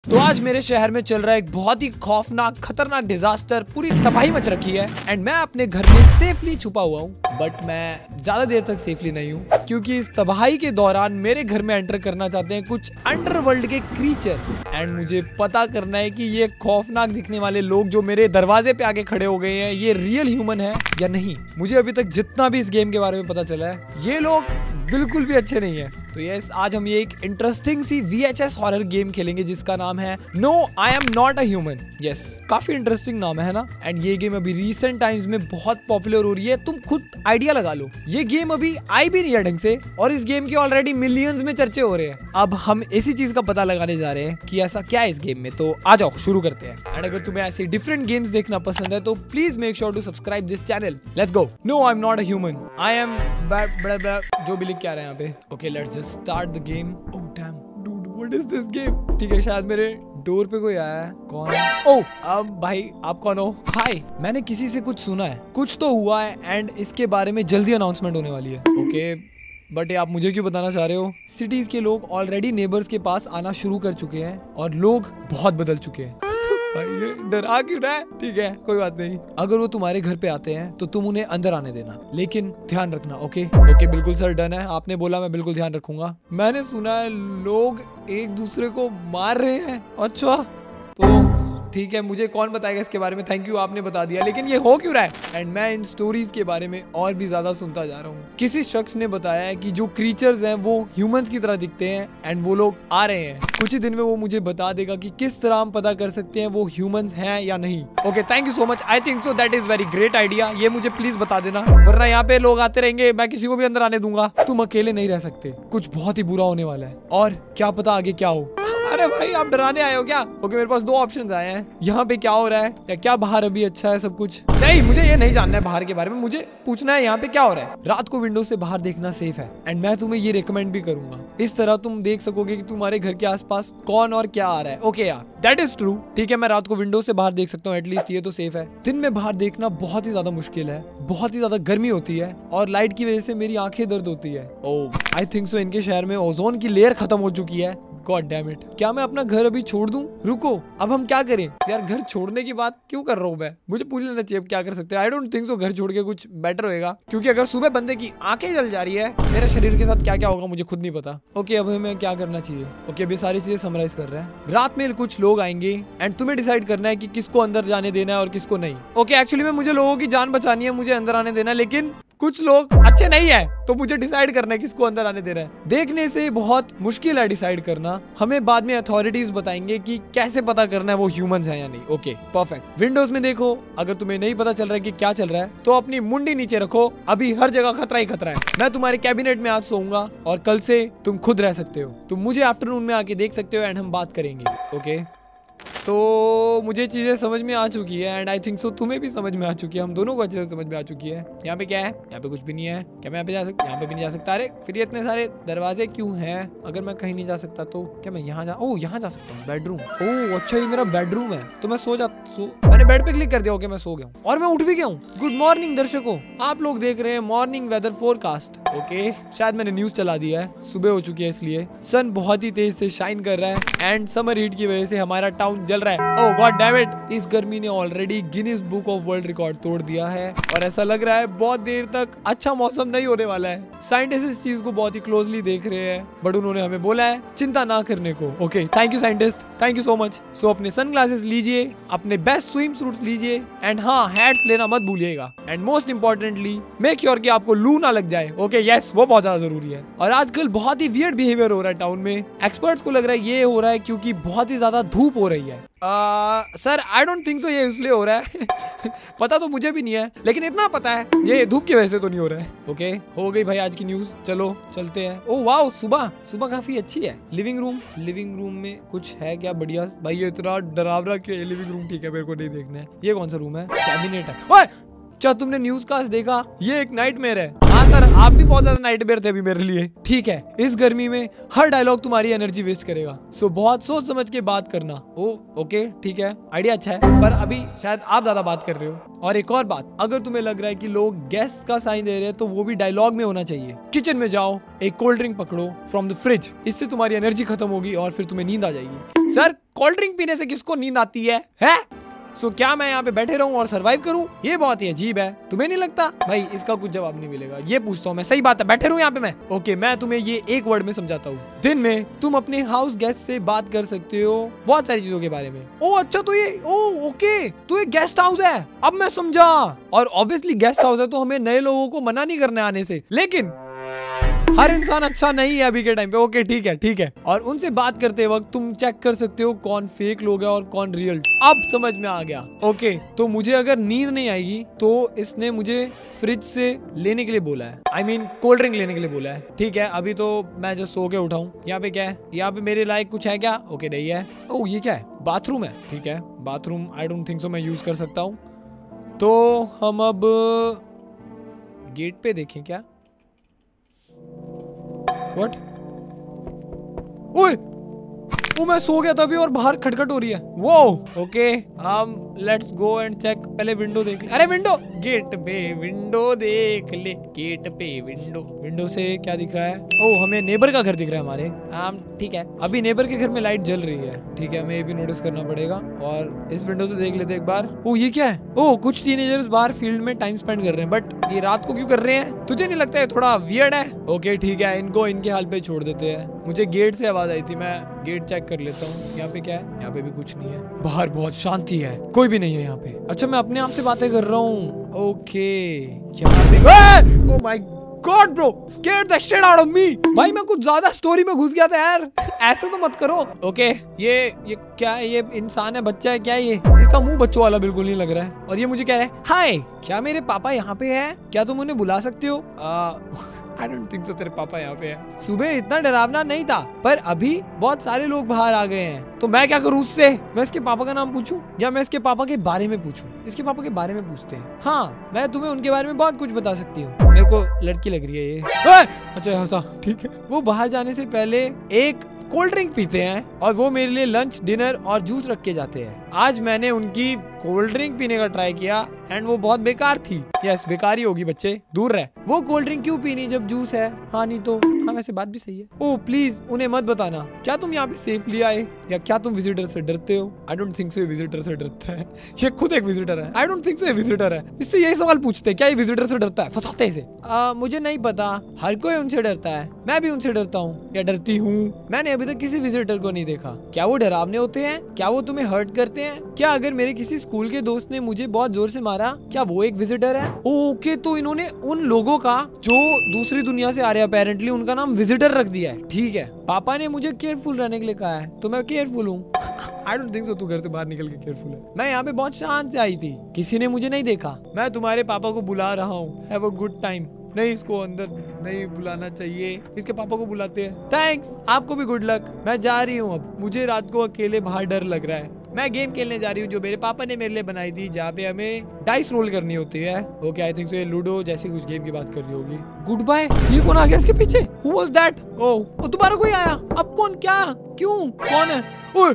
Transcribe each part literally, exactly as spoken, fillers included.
तो आज मेरे शहर में चल रहा है एक बहुत ही खौफनाक खतरनाक डिजास्टर, पूरी तबाही मच रखी है एंड मैं अपने घर में सेफली छुपा हुआ हूँ। बट मैं ज्यादा देर तक सेफली नहीं हूँ क्योंकि इस तबाही के दौरान मेरे घर में एंटर करना चाहते हैं कुछ अंडरवर्ल्ड के क्रीचर्स एंड मुझे पता करना है कि ये खौफनाक दिखने वाले लोग जो मेरे दरवाजे पे आके खड़े हो गए हैं ये रियल ह्यूमन है या नहीं। मुझे अभी तक जितना भी इस गेम के बारे में पता चला है ये लोग बिल्कुल भी अच्छे नहीं है। तो यस, आज हम ये एक interesting C V H S horror game खेलेंगे जिसका नाम है no I am not a human. Yes, काफी इंटरेस्टिंग नाम है ना। एंड ये गेम अभी रिसेंट टाइम्स में बहुत पॉपुलर हो रही है, तुम खुद आइडिया लगा लो। ये गेम अभी आई भी नहीं है ढंग से और इस गेम के ऑलरेडी मिलियंस में चर्चे हो रहे हैं। अब हम इसी चीज का पता लगाने जा रहे हैं कि ऐसा क्या है इस गेम में। तो आ जाओ शुरू करते हैं। एंड अगर तुम्हें ऐसी डिफरेंट गेम्स देखना पसंद है तो please make sure to subscribe this channel. Let's go. No I am not a human, I am जो भी लिख के आ रहे हैं यहाँ पे। Okay, let's just start the game. Oh damn dude, what is this game? ठीक है, शायद मेरे डोर पे कोई आया है। कौन है? ओह अब भाई आप कौन हो? हाय, मैंने किसी से कुछ सुना है, कुछ तो हुआ है एंड इसके बारे में जल्दी अनाउंसमेंट होने वाली है। ओके, बट ये आप मुझे क्यों बताना चाह रहे हो? सिटीज के लोग ऑलरेडी नेबर्स के पास आना शुरू कर चुके हैं और लोग बहुत बदल चुके हैं। भाई ये डरा क्यों रहा है? ठीक है, कोई बात नहीं। अगर वो तुम्हारे घर पे आते हैं तो तुम उन्हें अंदर आने देना, लेकिन ध्यान रखना। ओके ओके, बिल्कुल सर, डन है। आपने बोला, मैं बिल्कुल ध्यान रखूंगा। मैंने सुना है लोग एक दूसरे को मार रहे हैं। अच्छा तो ठीक है, मुझे कौन बताएगा इसके बारे में? थैंक यू, आपने बता दिया। लेकिन ये हो क्यों रहा है? एंड मैं इन स्टोरीज के बारे में और भी ज्यादा सुनता जा रहा हूँ। किसी शख्स ने बताया है कि जो क्रीचर्स हैं वो ह्यूमंस की तरह दिखते हैं एंड वो लोग आ रहे हैं। कुछ ही दिन में वो मुझे बता देगा कि किस तरह हम पता कर सकते हैं वो ह्यूमंस हैं या नहीं। Okay, thank you so much. I think so that is very great idea. ये मुझे प्लीज बता देना, वरना यहाँ पे लोग आते रहेंगे, मैं किसी को भी अंदर आने दूंगा। तुम अकेले नहीं रह सकते, कुछ बहुत ही बुरा होने वाला है और क्या पता आगे क्या हो। अरे भाई, आप डराने आए हो क्या? ओके, मेरे पास दो ऑप्शंस आए हैं। यहाँ पे क्या हो रहा है या क्या बाहर अभी अच्छा है सब कुछ? नहीं, मुझे ये नहीं जानना है बाहर के बारे में, मुझे पूछना है यहाँ पे क्या हो रहा है। रात को विंडो से बाहर देखना सेफ है एंड मैं तुम्हें ये रिकमेंड भी करूंगा। इस तरह तुम देख सकोगे कि तुम्हारे घर के आसपास कौन और क्या आ रहा है। ओके यार, दैट इज ट्रू। ठीक है, मैं रात को विंडो से बाहर देख सकता हूँ, एटलीस्ट ये तो सेफ है। दिन में बाहर देखना बहुत ही ज्यादा मुश्किल है, बहुत ही ज्यादा गर्मी होती है और लाइट की वजह से मेरी आंखें दर्द होती है। ओह, आई थिंक सो इनके शहर में ओजोन की लेयर खत्म हो चुकी है। गॉड डैम इट, क्या मैं अपना घर अभी छोड़ दूं? रुको, अब हम क्या करें? यार घर छोड़ने की बात क्यों कर रहा हूँ मैं? मुझे पूछ लेना चाहिए अब क्या कर सकते हैं। आई डोंट थिंक सो घर छोड़ के कुछ बेटर होएगा, क्योंकि अगर सुबह बंदे की आंखें जल जा रही है, मेरे शरीर के साथ क्या क्या होगा मुझे खुद नहीं पता। ओके, अब हमें क्या करना चाहिए? ओके, अभी सारी चीजें समराइज कर रहे हैं। रात में कुछ लोग आएंगे एंड तुम्हें डिसाइड करना है कि किसको अंदर जाने देना है और किसको नहीं। ओके, एक्चुअली में मुझे लोगों की जान बचानी है, मुझे अंदर आने देना, लेकिन कुछ लोग अच्छे नहीं है तो मुझे डिसाइड करना है किसको अंदर आने दे रहा है। देखने से बहुत मुश्किल है डिसाइड करना। हमें बाद में अथॉरिटीज बताएंगे कि कैसे पता करना है वो ह्यूमंस हैं या नहीं। Okay perfect. विंडोज में देखो, अगर तुम्हें नहीं पता चल रहा है कि क्या चल रहा है तो अपनी मुंडी नीचे रखो, अभी हर जगह खतरा ही खतरा है। मैं तुम्हारे कैबिनेट में आज सोऊंगा और कल से तुम खुद रह सकते हो। तुम मुझे आफ्टरनून में आके देख सकते हो एंड हम बात करेंगे। ओके, तो मुझे चीजें समझ में आ चुकी है एंड आई थिंक सो तुम्हें भी समझ में आ चुकी है, हम दोनों को अच्छे से समझ में आ चुकी है। यहाँ पे क्या है? यहाँ पे कुछ भी नहीं है। क्या मैं यहाँ पे जा सकता? यहाँ पे भी नहीं जा सकता। अरे फिर ये इतने सारे दरवाजे क्यों हैं? अगर मैं कहीं नहीं जा सकता तो क्या मैं यहाँ जा ओह यहाँ जा सकता हूँ? बेडरूम। ओह अच्छा, ये मेरा बेडरूम है। तो मैं सो जा सो मैंने बेड पे क्लिक कर दिया। ओके, मैं सो गया हूँ और मैं उठ भी गया हूँ। गुड मॉर्निंग दर्शकों, आप लोग देख रहे हैं मॉर्निंग वेदर फोरकास्ट। ओके, शायद मैंने न्यूज चला दिया है, सुबह हो चुकी है इसलिए। सन बहुत ही तेज से शाइन कर रहा है एंड समर हीट की वजह से हमारा टाउन जल रहा है। ओह गॉड डैम इट, इस गर्मी ने already Guinness book of world record तोड़ दिया है और ऐसा लग रहा है बहुत देर तक अच्छा मौसम नहीं होने वाला है। साइंटिस्ट इस चीज को बहुत ही क्लोजली देख रहे हैं बट उन्होंने हमें बोला है चिंता ना करने को। Okay, thank you scientist, thank you so much. So अपने सन ग्लासेस लीजिए, अपने बेस्ट स्विम सूट्स लीजिए एंड हाँ, हैट्स लेना मत भूलिएगा and most importantly make sure कि आपको लू ना लग जाए। ओके यस, वो बहुत ज्यादा जरूरी है। और आजकल बहुत ही वियर्ड बिहेवियर हो रहा है टाउन में। एक्सपर्ट्स को लग रहा है ये हो रहा है क्योंकि बहुत ही ज्यादा धूप हो रही है। Sir I don't think so ये इसलिए हो रहा है पता तो मुझे भी नहीं है, लेकिन इतना पता है ये धूप की वजह से तो नहीं हो रहा है। ओके okay, हो गई भाई आज की न्यूज, चलो चलते हैं। ओह वाह, सुबह सुबह काफी अच्छी है। लिविंग रूम, लिविंग रूम में कुछ है क्या बढ़िया? भाई ये इतना डरावना क्यों है लिविंग रूम? ठीक है, मेरे को नहीं देखना है। ये कौन सा रूम है? कैबिनेट है। ओए क्या तुमने न्यूज कास्ट देखा? ये एक नाइटमेयर है। आज सर आप भी बहुत ज्यादा नाइटमेयर थे अभी मेरे लिए। ठीक है, इस गर्मी में हर डायलॉग तुम्हारी एनर्जी वेस्ट करेगा, सो बहुत सोच समझ के बात करना। ओ ओके ठीक है, आइडिया अच्छा है, पर अभी शायद आप ज्यादा बात कर रहे हो। और एक और बात, अगर तुम्हें लग रहा है कि लोग गैस का साइन दे रहे हैं तो वो भी डायलॉग में होना चाहिए। किचन में जाओ, एक कोल्ड ड्रिंक पकड़ो फ्रॉम द फ्रिज, इससे तुम्हारी एनर्जी खत्म होगी और फिर तुम्हें नींद आ जाएगी। सर कोल्ड ड्रिंक पीने से किसको नींद आती है, है? सो so, क्या मैं यहाँ पे बैठे रहूं और सरवाइव करूं? ये बहुत ही अजीब है, तुम्हें नहीं लगता? भाई इसका कुछ जवाब नहीं मिलेगा, ये पूछता हूँ मैं, सही बात है, बैठे रहूं यहाँ पे मैं? ओके, मैं तुम्हें ये एक वर्ड में समझाता हूँ। दिन में तुम अपने हाउस गेस्ट से बात कर सकते हो बहुत सारी चीजों के बारे में। ओ अच्छा, तो ये ओ ओके तो ये गेस्ट हाउस है, अब मैं समझा। और ऑब्वियसली गेस्ट हाउस है तो हमें नए लोगों को मना नहीं करना आने से, लेकिन हर इंसान अच्छा नहीं है अभी के टाइम पे। ओके ठीक है ठीक है। और उनसे बात करते वक्त तुम चेक कर सकते हो कौन फेक लोग है और कौन रियल। अब समझ में आ गया। ओके, तो मुझे अगर नींद नहीं आएगी तो इसने मुझे फ्रिज से लेने के लिए बोला है, आई मीन कोल्ड ड्रिंक लेने के लिए बोला है। ठीक है, अभी तो मैं जस्ट सो के उठाऊं। यहाँ पे क्या है, यहाँ पे मेरे लायक कुछ है क्या? ओके नहीं है। ओह ये क्या है, बाथरूम है। ठीक है, bathroom I don't think so मैं यूज कर सकता हूँ। तो हम अब गेट पे देखें क्या। What? ओए, वो मैं सो गया था अभी और बाहर खटखट हो रही है। वो ओके, हम लेट्स गो एंड चेक। पहले विंडो देख ले। अरे विंडो, गेट पे विंडो देख ले, गेट पे विंडो। विंडो से क्या दिख रहा है? ओ हमें नेबर का घर दिख रहा है हमारे। हम ठीक है, अभी नेबर के घर में लाइट जल रही है। ठीक है, हमें ये भी नोटिस करना पड़ेगा। और इस विंडो से देख लेते एक बार। ओ ये क्या है? ओ कुछ टीनेजर्स बाहर फील्ड में टाइम स्पेंड कर रहे हैं, बट ये रात को क्यों कर रहे हैं? तुझे नहीं लगता है थोड़ा वियर्ड है? ओके ठीक है, इनको इनके हाल पे छोड़ देते हैं। मुझे गेट से आवाज आई थी, मैं गेट चेक कर लेता हूँ। यहाँ पे क्या है? यहाँ पे भी कुछ नहीं है। बाहर बहुत शांति है, कोई भी नहीं है यहाँ पे। अच्छा मैं अपने आप से बातें कर रहा हूँ। ओके यहाँ पे, oh my god bro, scared the shit out of me. भाई मैं कुछ ज्यादा स्टोरी में घुस गया था यार, ऐसे तो मत करो। ओके ये ये क्या है? ये इंसान है, बच्चा है क्या है ये? इसका मुंह बच्चों वाला बिल्कुल नहीं लग रहा है। और ये मुझे क्या है? हाय, क्या मेरे पापा यहाँ पे है? क्या तुम उन्हें बुला सकते हो? आ, I don't think so, तेरे पापा यहाँ पे हैं। सुबह इतना डरावना नहीं था, पर अभी बहुत सारे लोग बाहर आ गए हैं। तो मैं क्या करूँ उससे? मैं इसके पापा का नाम पूछूं या मैं इसके पापा के बारे में पूछूं? इसके पापा के बारे में पूछते हैं। हाँ, मैं तुम्हें उनके बारे में बहुत कुछ बता सकती हूँ। मेरे को लड़की लग रही है ये। अच्छा हंसा, ठीक है। वो बाहर जाने से पहले एक कोल्ड ड्रिंक पीते हैं और वो मेरे लिए लंच, डिनर और जूस रख के जाते हैं। आज मैंने उनकी कोल्ड ड्रिंक पीने का ट्राई किया एंड वो बहुत बेकार थी। यस बेकार ही होगी, बच्चे दूर रहे। वो कोल्ड ड्रिंक क्यों पीनी जब जूस है? हाँ नहीं तो हाँ, वैसे बात भी सही है। ओह प्लीज उन्हें मत बताना। क्या तुम यहाँ पे सेफली आए या क्या तुम विजिटर से डरते हो? आई डोंट थिंक सो ये विजिटर से डरता है, ये खुद एक विजिटर है। आई डोंट थिंक सो ये विजिटर है। इससे यही सवाल पूछते हैं, क्या ये विजिटर से डरता है? फंसाते हैं इसे। आ, मुझे नहीं पता, हर कोई उनसे डरता है, मैं भी उनसे डरता हूँ या डरती हूँ। मैंने अभी तक किसी विजिटर को नहीं देखा। क्या वो डरावने होते हैं? क्या वो तुम्हें हर्ट करते हैं? क्या अगर मेरे किसी स्कूल के दोस्त ने मुझे बहुत जोर से मारा, क्या वो एक विजिटर है? ओके, तो इन्होंने उन लोगों का जो दूसरी दुनिया से आ रहे हैं अपेरेंटली, उनका नाम विजिटर रख दिया है। ठीक है, पापा ने मुझे केयरफुल रहने के लिए कहा है तो मैं केयरफुल हूँ। आई डोंट थिंक सो तू घर से बाहर निकल के केयरफुल है। मैं यहाँ पे बहुत शांत से आई थी, किसी ने मुझे नहीं देखा। मैं तुम्हारे पापा को बुला रहा हूँ, हैव अ गुड टाइम। नहीं, इसको अंदर नहीं बुलाना चाहिए, इसके पापा को बुलाते हैं। थैंक्स, आपको भी गुड लक। मैं जा रही हूँ अब, मुझे रात को अकेले बाहर डर लग रहा है। मैं गेम खेलने जा रही हूँ जो मेरे पापा ने मेरे लिए बनाई थी, जहाँ पे हमें डाइस रोल करनी होती है। ओके आई थिंक सो ये लूडो जैसी कुछ गेम की बात कर रही होगी। Goodbye. ये कौन आ गया इसके पीछे? Who was that? ओह दोबारा कोई आया? अब कौन? क्या? क्यों? कौन है? ओए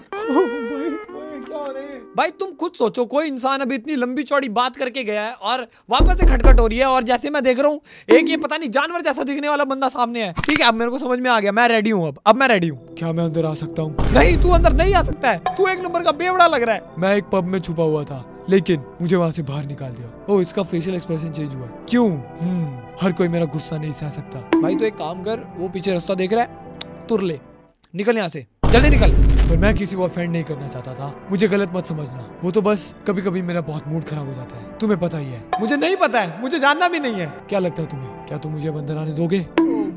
भाई तुम खुद सोचो, कोई इंसान अभी इतनी लंबी चौड़ी बात करके गया है और वापस से खटखट हो रही है, और जैसे मैं देख रहा हूँ एक ये पता नहीं जानवर जैसा दिखने वाला बंदा सामने है। ठीक है, अब मेरे को समझ में आ गया, मैं रेडी हूँ। अब अब मैं रेडी हूँ। क्या मैं अंदर आ सकता हूँ? नहीं, तू अंदर नहीं आ सकता है, तू एक नंबर का बेवड़ा लग रहा है। मैं एक पब में छुपा हुआ था, लेकिन मुझे वहां से बाहर निकाल दिया। ओ, इसका फेशियल एक्सप्रेशन चेंज हुआ। क्यों? हम्म हर कोई मेरा गुस्सा नहीं सह सकता। भाई तो एक काम कर, वो पीछे रास्ता देख रहा है, तुर ले, निकल यहाँ से, जल्दी निकल। पर मैं किसी को ऑफेंड नहीं करना चाहता था, मुझे गलत मत समझना। वो तो बस कभी कभी मेरा बहुत मूड खराब हो जाता है, तुम्हें पता ही है। मुझे नहीं पता है, मुझे जानना भी नहीं है। क्या लगता है तुम्हें? क्या तुम मुझे अंदर आने दोगे?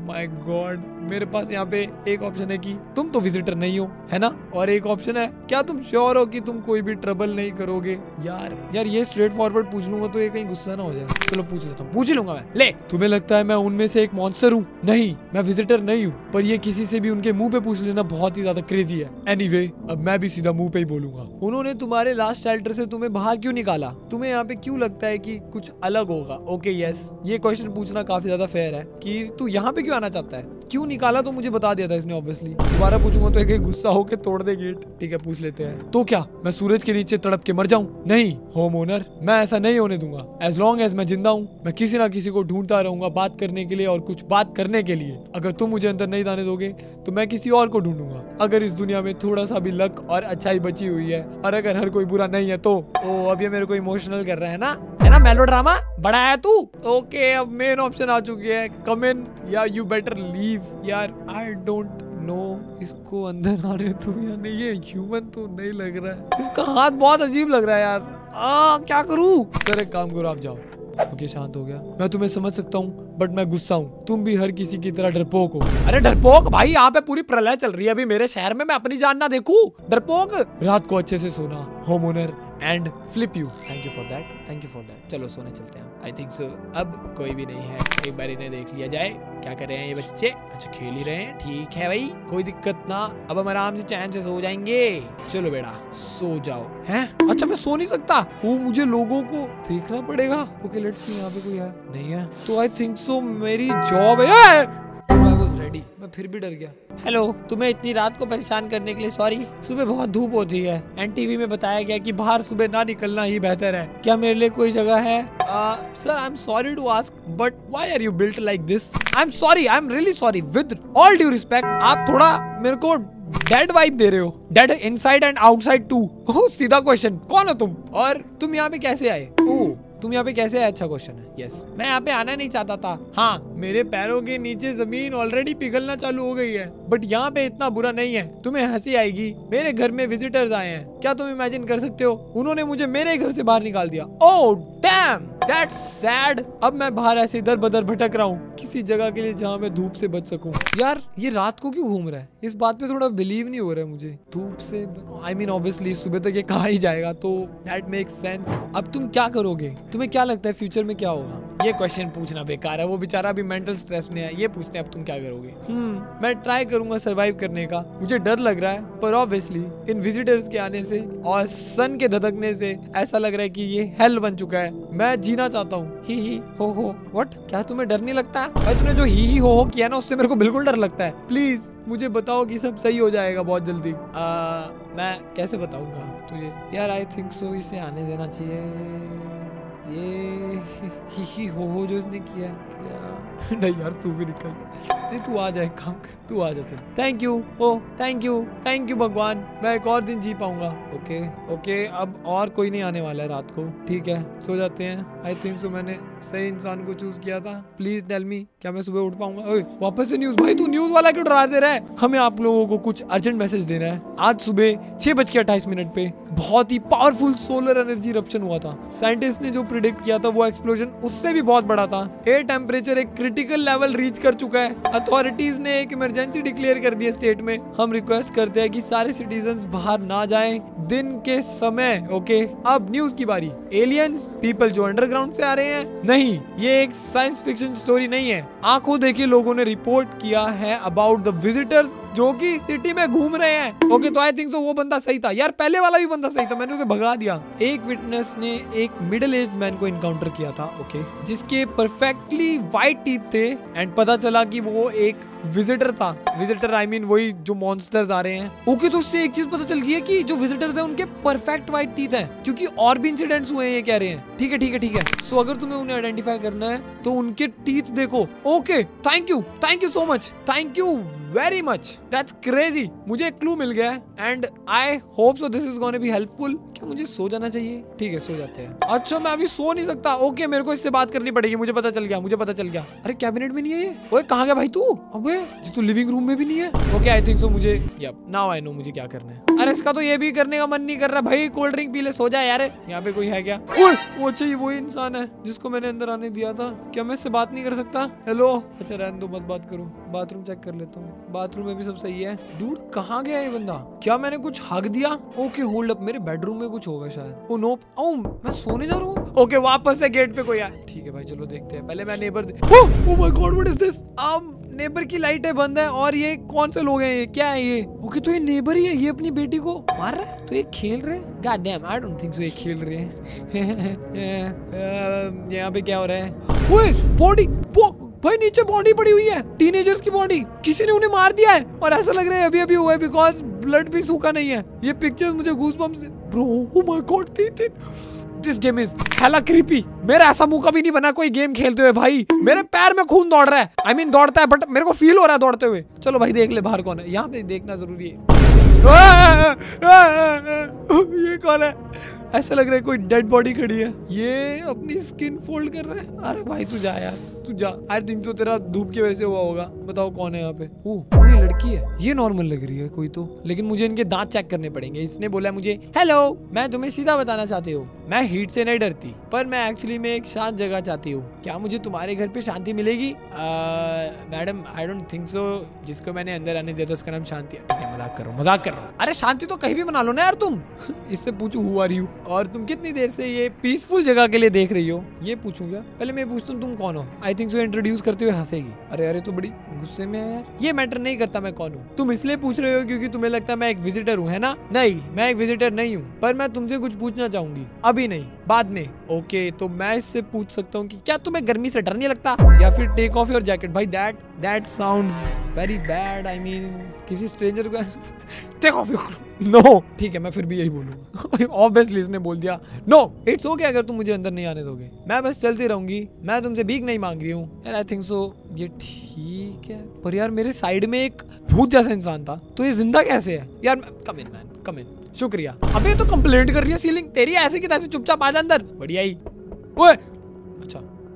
माय गॉड, मेरे पास यहाँ पे एक ऑप्शन है कि तुम तो विजिटर नहीं हो, है ना, और एक ऑप्शन है क्या तुम श्योर हो कि तुम कोई भी ट्रबल नहीं करोगे। यार यार ये स्ट्रेट फॉरवर्ड पूछ लूंगा तो ये कहीं गुस्सा ना हो जाए। चलो पूछ लेता हूँ, पूछ ही लूंगा मैं। ले, तुम्हें लगता है मैं उनमें से एक मॉन्स्टर हूँ? नहीं, मैं विजिटर नहीं हूँ, पर ये किसी से भी उनके मुंह पे पूछ लेना बहुत ही ज्यादा क्रेजी है। एनीवे, अब मैं भी सीधा मुंह पे ही बोलूंगा। उन्होंने तुम्हारे लास्ट शेल्टर से तुम्हें बाहर क्यों निकाला? तुम्हें यहाँ पे क्यों लगता है कि कुछ अलग होगा? ओके यस, ये क्वेश्चन पूछना काफी ज्यादा फेयर है कि तू यहाँ पे क्यों आना चाहता है। क्यों निकाला तो मुझे बता दिया था इसने ऑब्वियसली। दोबारा पूछूंगा तो एक गुस्सा होके तोड़ दे गेट। ठीक है, पूछ लेते हैं। तो क्या मैं सूरज के नीचे तड़प के मर जाऊं? नहीं होम ओनर, मैं ऐसा नहीं होने दूंगा। एज लॉन्ग एज मैं जिंदा हूँ मैं किसी ना किसी को ढूंढता रहूंगा बात करने के लिए और कुछ बात करने के लिए। अगर तुम मुझे अंदर नहीं जाने दोगे तो मैं किसी और को ढूंढूंगा। अगर इस दुनिया में थोड़ा सा भी लक और अच्छाई बची हुई है और अगर हर कोई बुरा नहीं है तो। ओ, अब ये मेरे को इमोशनल कर रहा है ना, है ना, मेलोड्रामा बड़ा है तू। ओके, अब मेन ऑप्शन आ चुकी है, कम इन या यू बेटर लीव। यार आई डोंट नो इसको अंदर आने दो या नहीं, ये ह्यूमन तो नहीं लग रहा है, इसका हाथ बहुत अजीब लग रहा है यार। आ, क्या करूं? सर एक काम करो, आप जाओ। ओके, शांत हो गया। मैं तुम्हें समझ सकता हूँ बट मैं गुस्सा हूँ। तुम भी हर किसी की तरह डरपोक हो। अरे डरपोक भाई, यहाँ पे पूरी प्रलय चल रही है अभी मेरे शहर में, मैं अपनी जान ना देखूं? डरपोक, रात को अच्छे से सोना home owner and flip you. Thank you for that, thank you for that. चलो सोने चलते हैं। आई थिंक सो अब कोई भी नहीं है, एक बार इन्हें देख लिया जाए। क्या कर रहे हैं ये बच्चे? अच्छा खेल ही रहे हैं, ठीक है भाई, कोई दिक्कत ना। अब हम आराम से चैन से सो जाएंगे। चलो बेटा सो जाओ। हैं? अच्छा मैं सो नहीं सकता, वो मुझे लोगों को देखना पड़ेगा। ओके लेट्स सी, यहाँ पे कोई है नहीं है तो आई थिंक सो मेरी जॉब है। I was ready, मैं फिर भी डर गया। हेलो, तुम्हें इतनी रात को परेशान करने के लिए सॉरी। सुबह बहुत धूप होती है एंड टीवी में बताया गया कि बाहर सुबह ना निकलना ही बेहतर है। क्या मेरे लिए कोई जगह है? Sir I am sorry to ask but why are you built like this? I am sorry, I am really sorry. With all due respect, आप थोड़ा मेरे को डेड वाइब दे रहे हो। Dead inside and outside too. Oh सीधा question, कौन हो तुम और तुम यहाँ पे कैसे आए? ओह तुम यहाँ पे कैसे आए? अच्छा क्वेश्चन है। यस, मैं यहाँ पे आना नहीं चाहता था। हाँ, मेरे पैरों के नीचे जमीन ऑलरेडी पिघलना चालू हो गई है बट यहाँ पे इतना बुरा नहीं है। तुम्हें हंसी आएगी, मेरे घर में विजिटर्स आए हैं। क्या तुम इमेजिन कर सकते हो? उन्होंने मुझे मेरे घर से बाहर निकाल दिया। Oh damn, that's sad. अब मैं बाहर ऐसे इधर बदर भटक रहा हूँ किसी जगह के लिए जहाँ मैं धूप से बच सकूँ। यार ये रात को क्यों घूम रहा है? इस बात पे थोड़ा बिलीव नहीं हो रहा है मुझे। धूप से आई मीन ऑब्वियसली सुबह तक ये कहाँ ही जाएगा तो दैट मेक्स सेंस। अब तुम क्या करोगे? तुम्हें क्या लगता है फ्यूचर में क्या होगा? ये क्वेश्चन पूछना बेकार है, वो बेचारा अभी मेंटल स्ट्रेस में है। ये पूछते हैं अब तुम क्या करोगे? हम्म मैं ट्राई करूंगा सरवाइव करने का। मुझे डर लग रहा है पर ऑब्वियसली इन विजिटर्स के आने से और सन के धधकने से ऐसा लग रहा है कि ये हेल बन चुका है। मैं जीना चाहता हूँ। ही ही हो हो। व्हाट? क्या तुम्हें डर नहीं लगता? भाई तूने जो ही ही हो हो किया ना उससे मेरे को बिल्कुल डर लगता है। प्लीज मुझे बताओ कि सब सही हो जाएगा बहुत जल्दी। आ, मैं कैसे बताऊंगा तुझे? यार आई थिंक सो इसे आने देना चाहिए। ये ही ही हो हो जो इसने किया क्या? नहीं यार तू भी निकल, नहीं तू आ जाए, काम कर, तू आ जा। चल thank you, oh thank you, thank you भगवान, मैं एक और दिन जी पाऊंगा। ओके ओके, अब और कोई नहीं आने वाला है रात को। ठीक है सो जाते हैं। आई थिंक सो मैंने सही इंसान को चूज किया था। प्लीज टेल मी, क्या मैं सुबह उठ पाऊंगा? ओए वापस से न्यूज। भाई तू न्यूज वाला क्यों डरा दे रहा है? हमें आप लोगों को कुछ अर्जेंट मैसेज देना है। आज सुबह छह बज के अट्ठाईस मिनट पे बहुत ही पावरफुल सोलर एनर्जी इरप्शन हुआ था। साइंटिस्ट ने जो प्रिडिक्ट किया था वो एक्सप्लोजन उससे भी बहुत बड़ा था। एयर टेम्परेचर एक क्रिटिकल लेवल रीच कर चुका है। अथॉरिटीज ने एक इमरजेंसी डिक्लेयर कर दी है स्टेट में। हम रिक्वेस्ट करते हैं कि सारे सिटीजन्स बाहर ना जाएं दिन के समय। ओके अब न्यूज की बारी। एलियंस पीपल जो अंडरग्राउंड से आ रहे हैं? नहीं, ये एक साइंस फिक्शन स्टोरी नहीं है। आंखों देखी लोगों ने रिपोर्ट किया है अबाउट द विजिटर्स जो कि सिटी में घूम रहे हैं। ओके तो आई थिंक सो वो बंदा सही था यार, पहले वाला भी बंदा सही था, मैंने उसे भगा दिया। एक विटनेस ने एक मिडिल एज्ड मैन को इनकाउंटर किया था। ओके जिसके परफेक्टली व्हाइट टीथ थे एंड पता चला कि वो एक विजिटर था। विजिटर आई मीन वही जो मॉन्स्टर्स आ रहे हैं। ओके तो उससे एक चीज पता चल गई है कि जो विजिटर्स हैं उनके परफेक्ट व्हाइट टीथ हैं, क्योंकि और भी इंसिडेंट्स हुए हैं ये कह रहे हैं। ठीक है ठीक है ठीक है सो अगर तुम्हें उन्हें आइडेंटिफाई करना है तो उनके टीथ देखो। Okay thank you, thank you so much, thank you very much, that's crazy. मुझे एक क्लू मिल गया है and I hope so this is gonna be helpful. क्या मुझे सो जाना चाहिए? ठीक है सो जाते हैं। अच्छा मैं अभी सो नहीं सकता, ओके मेरे को इससे बात करनी पड़ेगी। मुझे पता चल गया, मुझे पता चल गया। अरे कैबिनेट में नहीं है ये। ओए कहाँ गया भाई तू? अबे ये तो लिविंग रूम में भी नहीं है। ओके आई थिंक सो मुझे यप नाउ आई नो मुझे क्या करना है। अरे इसका तो ये भी करने का मन नहीं कर रहा भाई। कोल्ड ड्रिंक पी ले, सो जा यार। यहाँ पे कोई है क्या? ओए वो अच्छा ये वही इंसान है जिसको मैंने अंदर आने दिया था। क्या मैं इससे बात नहीं कर सकता? हेलो। अच्छा रहने दो, मत बात करो। बाथरूम चेक कर लेता हूँ। बाथरूम में भी सब सही है। डूड कहाँ गया ये बंदा? क्या मैंने कुछ हक दिया? ओके होल्ड अप, मेरे बेडरूम में कुछ होगा शायद। ओ नो, ओ मैं सोने जा रहा हूँ। ओके वापस से गेट पे कोई आया। ठीक है भाई चलो देखते हैं। पहले मैं neighbour oh my God what is this? um neighbour की लाइटें बंद है और ये कौन से लोग हैं? ये क्या है ये? ओके तो ये नेबर ही है। ये अपनी बेटी को मार रहा है तो ये खेल रहे हैं। God damn I don't think so ये खेल रहे हैं। यहाँ पे क्या हो रहा है? ओए बॉडी भाई नीचे बॉडी पड़ी हुई है, टीनेजर्स की बॉडी। किसी ने उन्हें मार दिया है और ऐसा लग रहा है अभी अभी हुआ है बिकॉज ब्लड भी सूखा नहीं है। ये पिक्चर्स मुझे goosebumps bro, oh my God तीन तीन। This game is hella creepy. मेरा ऐसा मुंह कभी नहीं बना कोई गेम खेलते हुए भाई। मेरे पैर में खून दौड़ रहा है। आई I मीन mean, दौड़ता है बट मेरे को फील हो रहा है दौड़ते हुए। चलो भाई देख ले बाहर कौन है। यहाँ पे देखना जरूरी है। ये कौन है? ऐसा लग रहा है कोई डेड बॉडी खड़ी है। ये अपनी स्किन फोल्ड कर रहा है। अरे भाई तू जा यार, तू जा। आई थिंक तो तेरा धूप की वजह से हुआ होगा। बताओ कौन है यहाँ पे? ओह ये लड़की है। ये नॉर्मल लग रही है कोई तो, लेकिन मुझे इनके दांत चेक करने पड़ेंगे। इसने बोला मुझे हेलो मैं तुम्हें सीधा बताना चाहती हूँ, मैं हीट से नहीं डरती पर मैं एक्चुअली में एक शांत जगह चाहती हूँ। क्या मुझे तुम्हारे घर पे शांति मिलेगी? Madam I don't think so. जिसको मैंने अंदर आने दिया था उसका नाम शांति है। ठीक है मजाक कर रहा हूँ मजाक कर रहा हूँ। अरे शांति तो कहीं भी बना लो ना यार तुम। इससे पूछू हु आर यू, और तुम कितनी देर से ये पीसफुल जगह के लिए देख रही हो? ये पूछूंगा पहले। मैं पूछता हूँ तुम कौन हो? आई थिंक सो इंट्रोड्यूस करते हुए हंसेगी। अरे अरे तो बड़ी गुस्से में है यार। ये मैटर नहीं करता मैं कौन हूँ। तुम इसलिए पूछ रहे हो क्योंकि तुम्हें लगता है मैं एक विजिटर हूँ, है ना? नहीं मैं एक विजिटर नहीं हूँ, पर मैं तुमसे कुछ पूछना चाहूंगी। अभी नहीं बाद में। ओके तो मैं इससे पूछ सकता हूँ कि क्या तुम्हें गर्मी से डर नहीं लगता? या फिर टेक ऑफ योर जैकेट। भाई that that sounds very bad. I mean किसी स्ट्रेंजर को टेक ऑफ योर नो। ठीक है मैं फिर भी यही बोलूंगा। ऑब्वियसली इसने बोल दिया नो। इट्स ओके अगर तुम मुझे अंदर नहीं आने दोगे, मैं बस चलती रहूंगी। मैं तुमसे भीख नहीं मांग रही हूँ। आई थिंक सो ये ठीक है। पर यार मेरे साइड में एक भूत जैसा इंसान था, तो ये जिंदा कैसे है यार? Come in man come in. शुक्रिया। अबे तो कंप्लेंट कर रही है सीलिंग तेरी ऐसे की तैसे। चुपचाप आ जा अंदर। बढ़िया ही। ओए अच्छा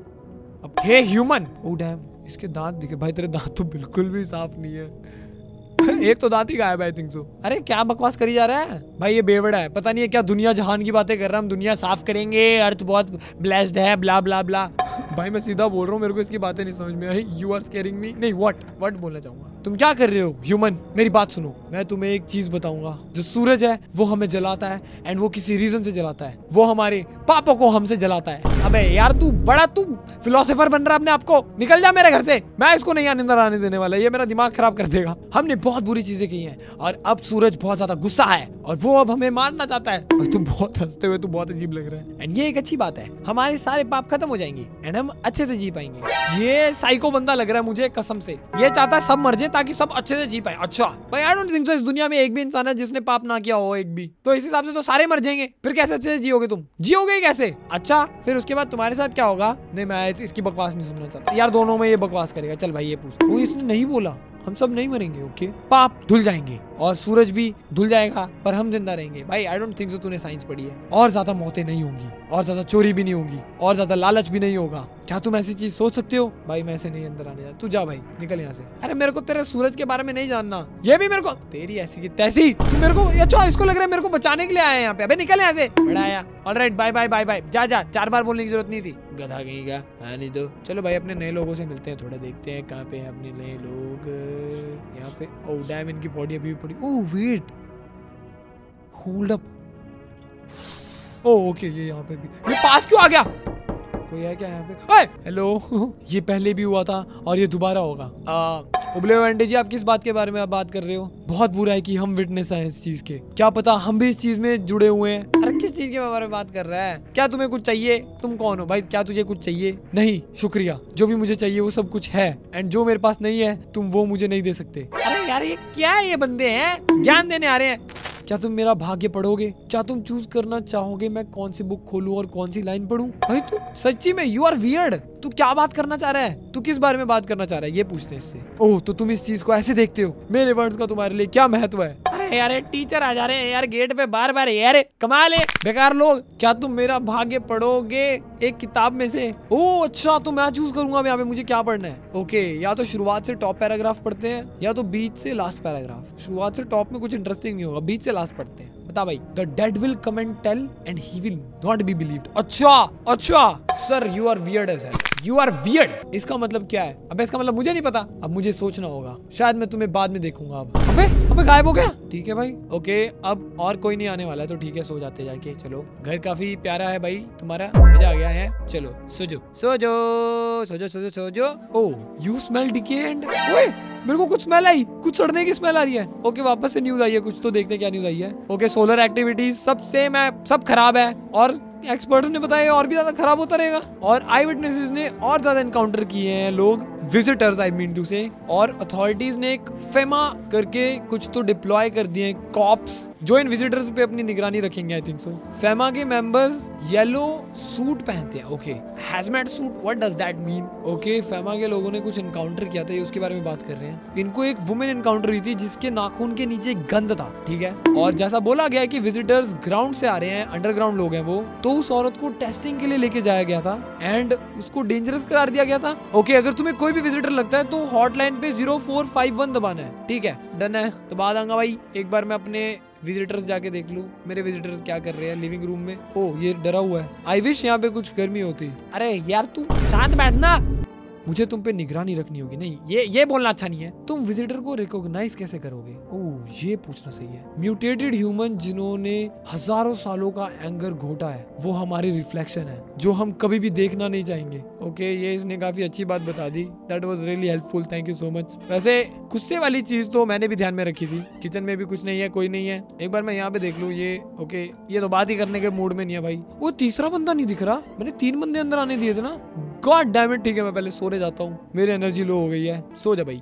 अब हे ह्यूमन। ओह डैम इसके दांत दिखे। भाई तेरे दांत तो बिल्कुल भी साफ नहीं है। एक तो दांत ही गायब है आई थिंक सो। अरे क्या बकवास करी जा रहा है भाई? ये बेवड़ा है, पता नहीं है क्या दुनिया जहान की बातें कर रहा है। हम दुनिया साफ करेंगे, अर्थ बहुत ब्लेस्ड है, ब्ला ब्ला ब्ला। भाई मैं सीधा बोल रहा हूँ, मेरे को इसकी बातें नहीं समझ में आई। You are scaring me. नहीं व्हाट व्हाट बोलना चाहूंगा। तुम क्या कर रहे हो ह्यूमन? मेरी बात सुनो। मैं तुम्हें एक चीज बताऊंगा। जो सूरज है वो हमें जलाता है एंड वो किसी रीजन से जलाता है। वो हमारे पापों को हमसे जलाता है। अबे यार तू बड़ा तू फिलोसोफर बन रहा है अपने आप को। निकल जा मेरे घर से। मैं इसको नहीं अंदर आने देने वाला। ये मेरा दिमाग खराब कर देगा। हमने बहुत बुरी चीजें की हैं और अब सूरज बहुत ज्यादा गुस्सा है और वो अब हमें मारना चाहता है। और तू बहुत हंसते हुए तू बहुत अजीब लग रहा है। एंड ये एक अच्छी बात है, हमारे सारे पाप खत्म हो जाएंगे एंड हम अच्छे से जी पाएंगे। ये साइको बंदा लग रहा है मुझे कसम से। ये चाहता है सब मर जाए ताकि सब अच्छे से जी पाए। अच्छा भाई आई डोंट थिंक सो इस दुनिया में एक भी इंसान है जिसने पाप ना किया हो एक भी। तो इस हिसाब से तो सारे मर जाएंगे। फिर कैसे अच्छे से जियोगे तुम? जियोगे कैसे? अच्छा फिर उसके बाद तुम्हारे साथ क्या होगा? नहीं मैं इसकी बकवास नहीं सुनना चाहता यार। दोनों में ये बकवास करेगा। चल भाई ये पूछ। वो इसने नहीं बोला हम सब नहीं मरेंगे। ओके पाप धुल जाएंगे और सूरज भी धुल जाएगा पर हम जिंदा रहेंगे। भाई आई डोंट थिंक सो तूने साइंस पढ़ी है। और ज्यादा मौतें नहीं होंगी और ज्यादा चोरी भी नहीं होगी और ज्यादा लालच भी नहीं होगा। क्या तुम ऐसी चीज सोच सकते हो? भाई मैं ऐसे नहीं अंदर आने जा। तू जा भाई निकल यहाँ से। अरे मेरे को तेरे सूरज के बारे में नहीं जानना। ये भी मेरे को तेरी ऐसी की तैसी। तू मेरे को अच्छा इसको लग रहा है मेरे को बचाने के लिए आया यहाँ पे। अबे निकल यहाँ से बढ़ाया। Alright bye bye bye bye. जा जा चार बार बोलने की जरूरत नहीं थी। गधा कहीं का है नहीं तो। चलो भाई अपने नए लोगों से मिलते हैं, थोड़ा देखते हैं कहाँ पे है अपने नए लोग। यहाँ पे ओह डैम इनकी बॉडी अभी भी पड़ी। Oh wait hold up. Oh okay ये यहाँ पे भी। ये पास क्यों आ गया? कोई है क्या यहाँ पे? हेलो। ये पहले भी हुआ था और ये दोबारा होगा। उबले हुए अंडे जी आप किस बात के बारे में आप बात कर रहे हो? बहुत बुरा है कि हम विटनेस हैं इस चीज के। क्या पता हम भी इस चीज में जुड़े हुए हैं। अरे किस चीज के बारे में बात कर रहा है? क्या तुम्हें कुछ चाहिए? तुम कौन हो भाई? क्या तुझे कुछ चाहिए? नहीं शुक्रिया, जो भी मुझे चाहिए वो सब कुछ है, एंड जो मेरे पास नहीं है तुम वो मुझे नहीं दे सकते। अरे यार ये क्या है? ये बंदे हैं ज्ञान देने आ रहे हैं। क्या तुम मेरा भाग्य पढ़ोगे? क्या तुम चूज करना चाहोगे मैं कौन सी बुक खोलूं और कौन सी लाइन पढ़ूं? भाई तू सच्ची में यू आर वियर्ड। तू क्या बात करना चाह रहा है? तू किस बारे में बात करना चाह रहा है ये पूछते हैं इससे। ओह तो तुम इस चीज को ऐसे देखते हो? मेरे वर्ड्स का तुम्हारे लिए क्या महत्व है? अरे यार टीचर आ जा रहे हैं यार गेट पे बार बार यार, कमाल है बेकार लोग। क्या तुम मेरा भाग्य पढ़ोगे एक किताब में से? ओह अच्छा तो मैं चूज करूंगा यहाँ पे मुझे क्या पढ़ना है। ओके या तो शुरुआत से टॉप पैराग्राफ पढ़ते हैं या तो बीच से लास्ट पैराग्राफ। शुरुआत से टॉप में कुछ इंटरेस्टिंग नहीं होगा, बीच से लास्ट पढ़ते हैं। बता भाई। The dead will come and tell and he will not be believed. अच्छा अच्छा sir you are weird as hell. You are weird इसका मतलब क्या है? अबे इसका मतलब मुझे नहीं पता, अब मुझे सोचना होगा। शायद मैं तुम्हें बाद में देखूंगा। अब अबे अबे गायब हो गया। ठीक है भाई ओके अब और कोई नहीं आने वाला है तो ठीक है, सो जाते जाके। चलो घर काफी प्यारा है भाई तुम्हारा, मजा आ गया है। चलो सोजो सोजो सोजो सोजो सोजो। Oh you smell decayed. ओए मेरे को कुछ स्मेल आई, कुछ सड़ने की स्मेल आ रही है। ओके वापस से न्यूज आई है कुछ, तो देखते हैं क्या न्यूज आई है। ओके सोलर एक्टिविटीज सब सेम है, सब खराब है, और एक्सपर्ट्स ने बताया और भी ज्यादा खराब होता रहेगा। और आई विटनेसेस ने और ज्यादा एनकाउंटर किए हैं लोग, विजिटर्स आई मीन टू से। और अथॉरिटीज ने एक फेमा करके कुछ तो डिप्लॉय कर दिए कॉप्स जो इन विजिटर्स पे अपनी निगरानी रखेंगे। आई थिंक सो फेमा के मेंबर्स येलो सूट पहनते हैं। Okay hazmat suit, what does that mean? Okay FEMA के लोगों ने कुछ एनकाउंटर किया था, ये उसके बारे में बात कर रहे हैं। इनको एक वुमेन एनकाउंटर हुई थी जिसके नाखून के नीचे गंद था। ठीक है और जैसा बोला गया कि विजिटर्स ग्राउंड से आ रहे हैं, अंडरग्राउंड लोग हैं वो, तो उस औरत को टेस्टिंग के लिए लेके जाया गया था एंड उसको डेंजरस करार दिया गया था। ओके अगर तुम्हें कोई भी विजिटर लगता है तो हॉटलाइन पे जीरो फोर फाइव वन दबाना है। ठीक है डन है तो बाद आऊंगा भाई। एक बार मैं अपने विजिटर्स जाके देख लूं मेरे विजिटर्स क्या कर रहे हैं लिविंग रूम में। ओह ये डरा हुआ है। आई विश यहाँ पे कुछ गर्मी होती। अरे यार तू शांत बैठना, मुझे तुम पे निगरानी रखनी होगी। नहीं ये ये बोलना अच्छा नहीं है। तुम विजिटर को रिकॉग्नाइज कैसे करोगे? ओह ये पूछना सही है। म्यूटेटेड ह्यूमन जिन्होंने हजारों सालों का एंगर घोटा है वो हमारे रिफ्लेक्शन है जो हम कभी भी देखना नहीं चाहेंगे। ओके ये इसने काफी अच्छी बात बता दी, that was really helpful, thank you so much. वैसे गुस्से वाली चीज तो मैंने भी ध्यान में रखी थी। किचन में भी कुछ नहीं है, कोई नहीं है। एक बार मैं यहाँ पे देख लूँ ये। ओके ये तो बात ही करने के मूड में नहीं है भाई। वो तीसरा बंदा नहीं दिख रहा, मैंने तीन बंदे अंदर आने दिए थे ना। God damn it. ठीक है मैं पहले सोने जाता हूँ, मेरी एनर्जी लो हो गई है। सो जा भाई।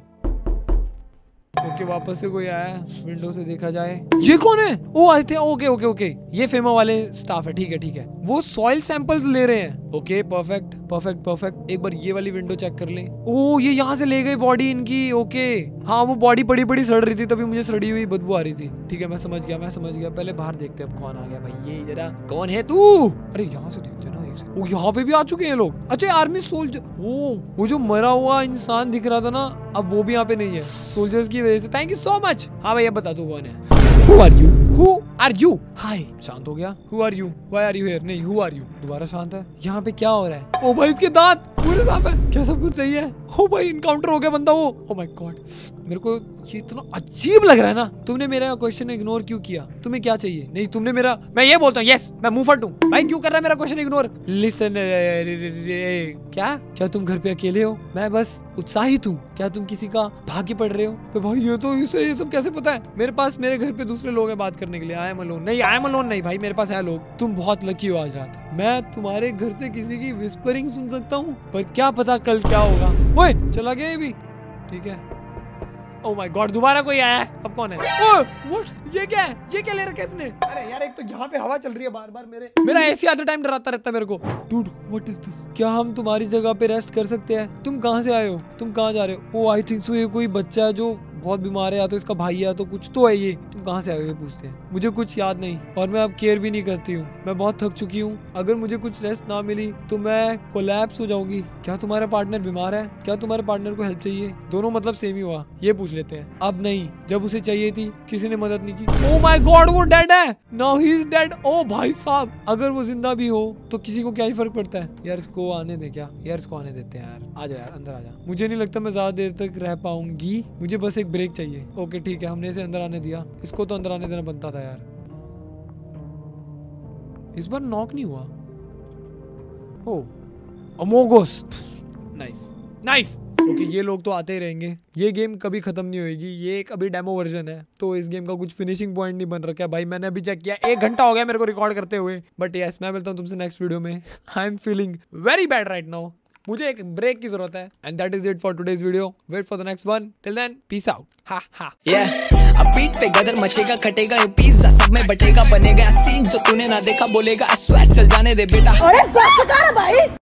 ओके वापस से कोई आया, विंडो से देखा जाए। ये कौन है? ओ आए थे। ओके ओके ओके ये फेमा वाले स्टाफ है। ठीक है ठीक है वो सॉइल सैंपल्स ले रहे हैं। Okay perfect perfect perfect. एक बार ये वाली विंडो चेक कर लें। ओ ये यहाँ से ले गए बॉडी इनकी। ओके हाँ वो बॉडी बड़ी बड़ी सड़ रही थी तभी मुझे सड़ी हुई बदबू आ रही थी। ठीक है मैं समझ गया मैं समझ गया। पहले बाहर देखते अब कौन आ गया भाई। ये जरा कौन है तू? अरे यहाँ से देखते ना। ओ यहाँ पे भी आ चुके हैं लोग। अच्छा आर्मी सोल्जर। ओ वो जो मरा हुआ इंसान दिख रहा था ना अब वो भी यहाँ पे नहीं है सोल्जर्स की वजह से। Thank you so much. हाँ भैया बता तू कौन है? Who are you? Who are you? हाय शांत हो गया। Who are you? Why are you here? नहीं who are you? दोबारा शांत है। यहाँ पे क्या हो रहा है? ओ भाई इसके दांत पूरे साफ है। क्या सब कुछ सही है? ओ भाई इनकाउंटर हो गया बंदा वो। ओ माय गॉड मेरे को ये इतना अजीब लग रहा है ना। तुमने मेरा क्वेश्चन इग्नोर क्यों किया? तुम्हें क्या चाहिए? नहीं तुमने मेरा, मैं ये बोलता हूँ यस मैं मुंह फट हूँ भाई। क्यों कर रहा है मेरा क्वेश्चन इग्नोर? लिसन क्या क्या तुम घर पे अकेले हो? मैं बस उत्साहित हूँ। क्या तुम किसी का भाग्य पढ़ रहे हो? तो भाई ये तो इसे ये सब कैसे पता है? मेरे पास मेरे घर पे दूसरे लोग हैं बात करने के लिए। I am alone. नहीं आई एम अलोन नहीं भाई मेरे पास है लोग। तुम बहुत लकी हो आज रात। मैं तुम्हारे घर से किसी की विस्परिंग सुन सकता हूँ पर क्या पता कल क्या होगा। ओए चला गया ये भी। ठीक है ओह माय गॉड दोबारा कोई आया है। अब कौन है? ओह व्हाट ये क्या है? ये क्या ले रखा है इसने? अरे यार एक तो यहाँ पे हवा चल रही है बार बार मेरे मेरा एसी आते टाइम डराता रहता है मेरे को। Dude what is this? क्या हम तुम्हारी जगह पे रेस्ट कर सकते हैं? तुम कहाँ से आए हो? तुम कहाँ जा रहे हो? ओह आई थिंक सो ये कोई बच्चा है जो बहुत बीमार है या तो इसका भाई है तो कुछ तो है। ये तुम कहाँ से आए हो ये पूछते हैं। मुझे कुछ याद नहीं और मैं अब केयर भी नहीं करती हूँ। मैं बहुत थक चुकी हूँ। अगर मुझे कुछ रेस्ट ना मिली तो मैं कोलैप्स हो जाऊंगी। क्या तुम्हारा पार्टनर बीमार है? क्या तुम्हारे पार्टनर को हेल्प चाहिए? दोनों मतलब सेम ही हुआ। ये पूछ लेते हैं। अब नहीं जब उसे चाहिए थी किसी ने मदद नहीं की। ओह माय गॉड वो डेड है। Now he is dead. ओ भाई साहब अगर वो जिंदा भी हो तो किसी को क्या ही फर्क पड़ता है? यार इसको आने दे क्या? यार इसको आने देते हैं यार। आ जा यार अंदर आ जा। मुझे नहीं लगता मैं ज्यादा देर तक रह पाऊंगी। मुझे बस एक ब्रेक चाहिए। ओके ठीक है हमने इसे अंदर आने दिया। इसको तो अंदर आने देना बनता था यार। इस बार नॉक नहीं हुआ। Oh Among Us nice nice. Okay ये लोग तो आते ही रहेंगे, ये गेम कभी खत्म नहीं होगी, ये एक अभी डेमो वर्जन है तो इस गेम का कुछ फिनिशिंग पॉइंट नहीं बन रखा है भाई। मैंने अभी चेक किया एक घंटा हो गया मेरे को रिकॉर्ड करते हुए। बट यस मैं मिलता हूँ तुमसे नेक्स्ट वीडियो में। I am feeling very bad right now, मुझे एक ब्रेक की जरूरत है। And that is it for today's video, wait for the next one, till then peace out. हा हा अब पीठ पे गदर मचेगा, खटेगा ये पिज्जा सब में बटेगा, बनेगा सीन जो तूने ना देखा बोलेगा, I swear चल जाने दे बेटा। अरे बस कर भाई।